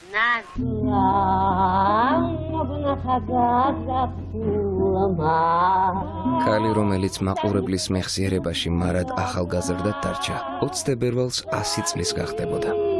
ქალი, რომელიც მაყურებლის მეხსიერებაში მარად ახალგაზრდად დარჩა, 20 თებერვალს 100 წლის გახდებოდა.